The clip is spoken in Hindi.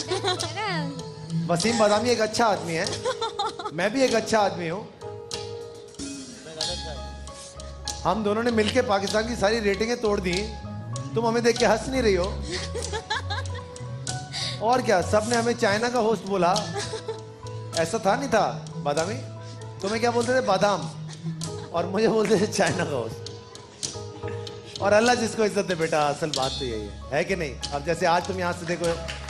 वसीम बादामी एक अच्छा आदमी है, मैं भी एक अच्छा आदमी हूँ। हम दोनों ने मिलके पाकिस्तान की सारी रेटिंगें तोड़ दी, तुम हमें देख के हंस नहीं रही हो। और क्या, सबने हमें चाइना का होस्ट बोला, ऐसा था नहीं था बादामी? तुम्हें क्या बोलते थे? बादाम। और मुझे बोलते थे चाइना का होस्ट। और अल्लाह जिसको इज्जत दे बेटा, असल बात तो यही है कि नहीं? अब जैसे आज तुम यहाँ से देखो